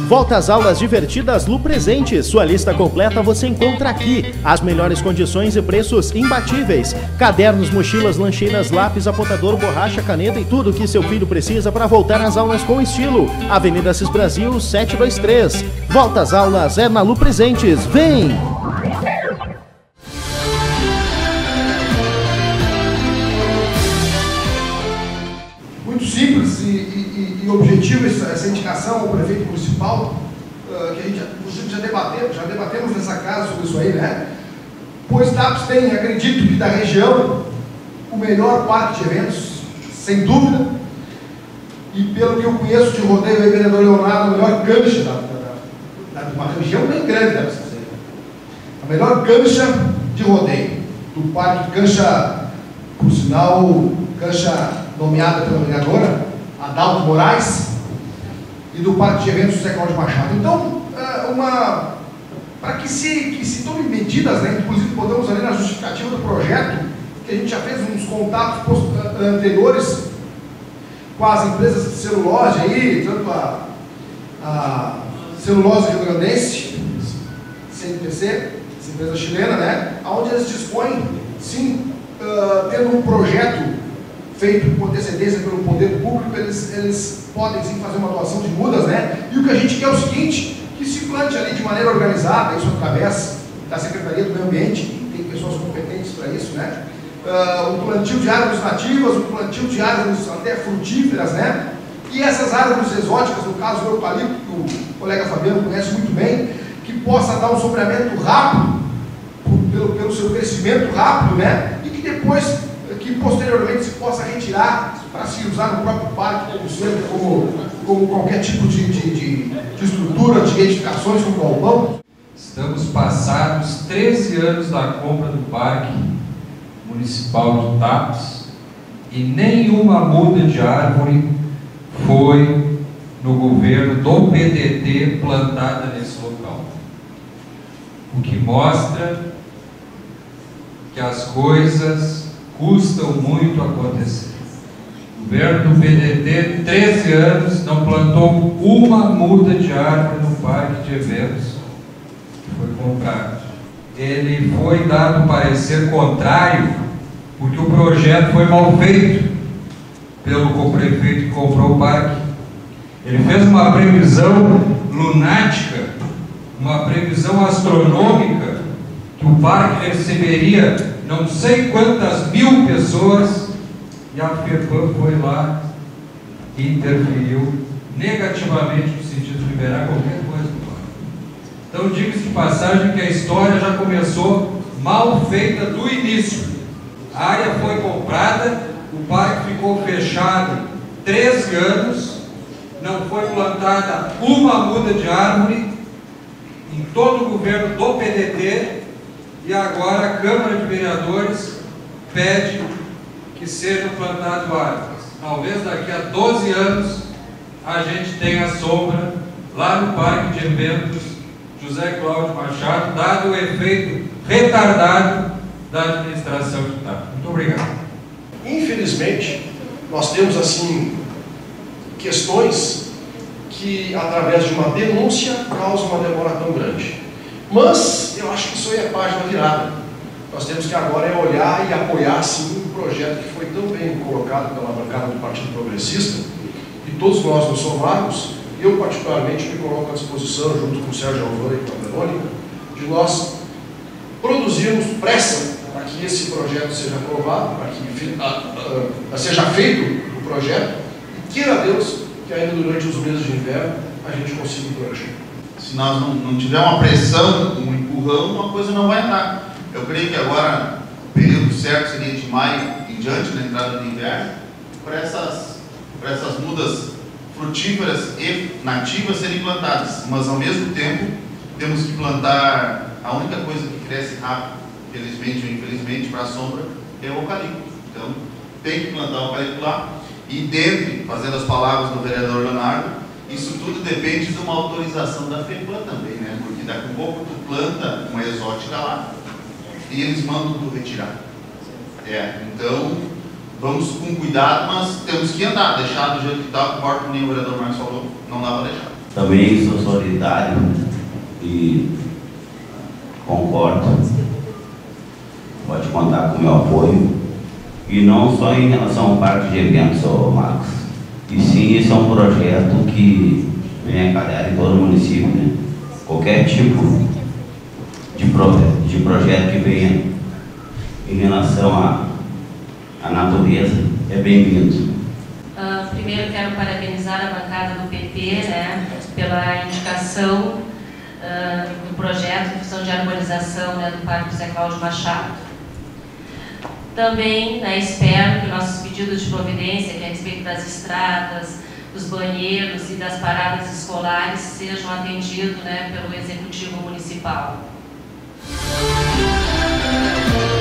Volta às aulas divertidas Lu Presentes. Sua lista completa você encontra aqui. As melhores condições e preços imbatíveis. Cadernos, mochilas, lancheiras, lápis, apontador, borracha, caneta e tudo que seu filho precisa para voltar às aulas com estilo. Avenida Assis Brasil, 723. Volta às aulas é na Lu Presentes. Vem! Muito simples e objetivo essa indicação ao prefeito municipal, que a gente já debatemos nessa casa sobre isso aí, né? Pois TAPS tem, acredito que da região, o melhor parque de eventos, sem dúvida, e pelo que eu conheço de rodeio, o vereador Leonardo, a melhor cancha de uma região bem grande, deve ser. A melhor cancha de rodeio do parque, cancha, por sinal, cancha nomeada pela vereadora Adalto Moraes, e do Parque de Eventos José Cláudio Machado. Então, para que se tomem medidas, né, inclusive botamos ali na justificativa do projeto, que a gente já fez uns contatos anteriores com as empresas de celulose aí, tanto a Celulose Rio Grandense, CNPC, essa empresa chilena, né, onde eles dispõem, sim, tendo um projeto feito com antecedência pelo poder público, eles podem sim fazer uma doação de mudas, né? E o que a gente quer é o seguinte, que se plante ali de maneira organizada, isso através da Secretaria do Meio Ambiente, que tem pessoas competentes para isso, né? Um plantio de árvores nativas, um plantio de árvores até frutíferas, né? E essas árvores exóticas, no caso o eucalipto, que o colega Fabiano conhece muito bem, que possa dar um sombreamento rápido, pelo seu crescimento rápido, né? E que depois, que posteriormente se possa retirar para se usar no próprio parque como cerca, como qualquer tipo de estrutura, de edificações, como galpão. Estamos passados 13 anos da compra do Parque Municipal de TAPS e nenhuma muda de árvore foi no governo do PDT plantada nesse local. O que mostra que as coisas custam muito a acontecer. O governo do PDT, 13 anos, não plantou uma muda de árvore no parque de eventos que foi comprado. Ele foi dado parecer contrário, porque o projeto foi mal feito pelo prefeito que comprou o parque. Ele fez uma previsão lunática, uma previsão astronômica, que o parque receberia não sei quantas mil pessoas, e a FEPAM foi lá e interferiu negativamente no sentido de liberar qualquer coisa do parque. Então, diga-se de passagem que a história já começou mal feita do início. A área foi comprada, o parque ficou fechado 13 anos, não foi plantada uma muda de árvore em todo o governo do PDT, e agora a Câmara de Vereadores pede que sejam plantadas árvores. Talvez daqui a 12 anos a gente tenha sombra lá no Parque de Eventos José Cláudio Machado, dado o efeito retardado da administração de TAPS. Muito obrigado. Infelizmente, nós temos assim questões que, através de uma denúncia, causam uma demora tão grande. Mas eu acho que isso aí é página virada. Nós temos que agora olhar e apoiar sim um projeto que foi tão bem colocado pela bancada do Partido Progressista, e todos nós nos somarmos. Eu particularmente me coloco à disposição, junto com o Sérgio Alvaro e com a Verônica, de nós produzirmos pressa para que esse projeto seja aprovado, para que seja feito o projeto, e queira Deus que ainda durante os meses de inverno a gente consiga o projeto. Se nós não tiver uma pressão, um empurrão, uma coisa não vai andar. Eu creio que agora o período certo seria de maio em diante, na entrada do inverno, para essas mudas frutíferas e nativas serem plantadas. Mas ao mesmo tempo temos que plantar, a única coisa que cresce rápido, felizmente ou infelizmente, para a sombra, é o eucalipto. Então tem que plantar o eucalipto lá, e dentre, fazendo as palavras do vereador Leonardo, isso tudo depende de uma autorização da FEPAM também, né? Porque daqui a pouco tu planta uma exótica lá e eles mandam tu retirar. Então vamos com cuidado, mas temos que andar, deixar do jeito que está, concordo com o vereador Marcos falou, não dá para deixar. Também sou solidário e concordo. Pode contar com o meu apoio. E não só em relação ao parque de eventos, Marcos. E sim, esse é um projeto que vem a calhar em todo o município, né? Qualquer tipo de projeto que venha em relação à natureza é bem-vindo. Primeiro quero parabenizar a bancada do PP, né, pela indicação do projeto de função de arborização, né, do Parque José Cláudio Machado. Também, né, espero que nossos pedidos de providência, que é a respeito das estradas, dos banheiros e das paradas escolares, sejam atendidos, né, pelo Executivo Municipal.